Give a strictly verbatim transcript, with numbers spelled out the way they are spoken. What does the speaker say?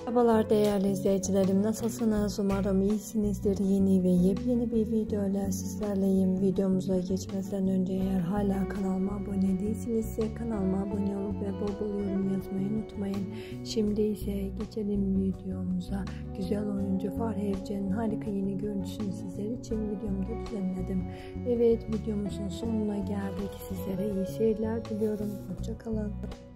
Merhabalar değerli izleyicilerim, nasılsınız? Umarım iyisinizdir. Yeni ve yepyeni bir video ile sizlerleyim. Videomuza geçmeden önce eğer hala kanalıma abone değilsinizse kanalıma abone olup ve bol bol yorum yazmayı unutmayın. Şimdi ise geçelim videomuza. Güzel oyuncu Fahriye Evcen'in harika yeni görüntüsünü sizler için videomda düzenledim. Evet, videomuzun sonuna geldik. Sizlere iyi seyirler diliyorum. Hoşça kalın.